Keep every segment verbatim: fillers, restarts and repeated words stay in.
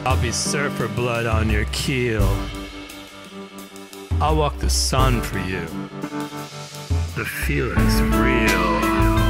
I'll be surfer blood on your keel. I'll walk the sun for you. The feeling's real.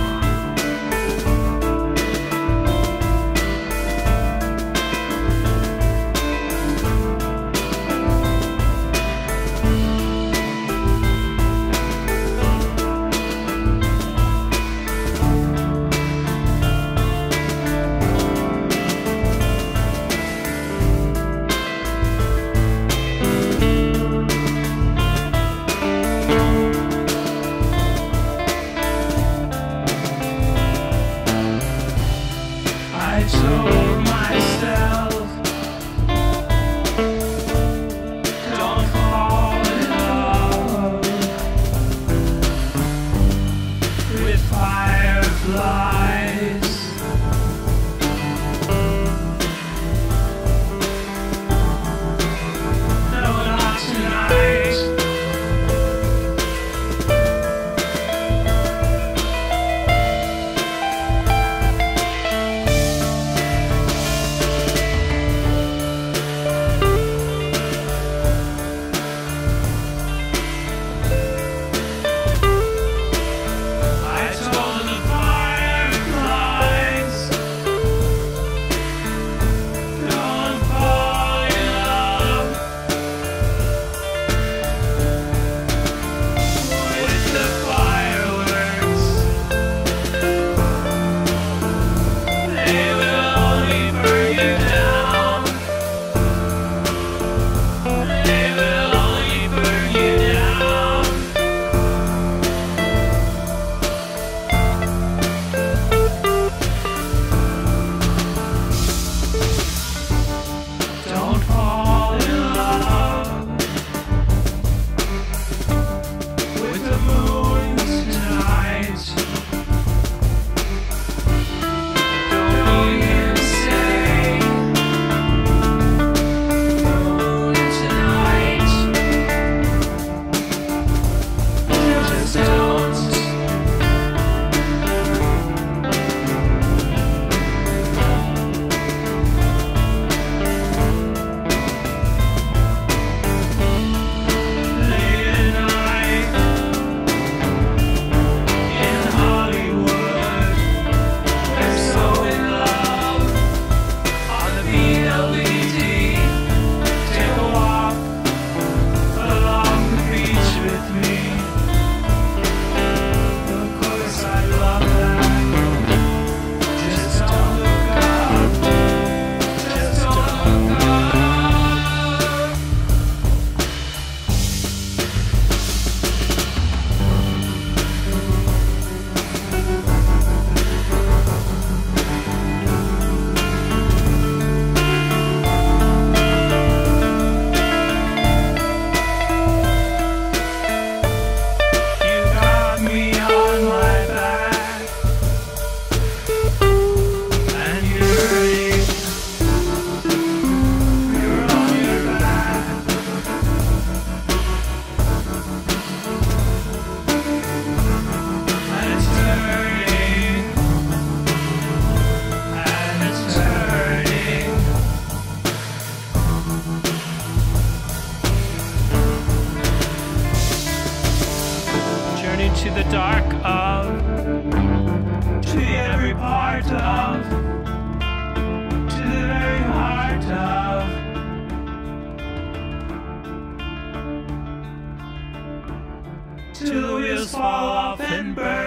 I told myself, don't fall in love with fireflies. No, not tonight. To the dark of, to every part of, to the very heart of. Till the wheels fall off and burn.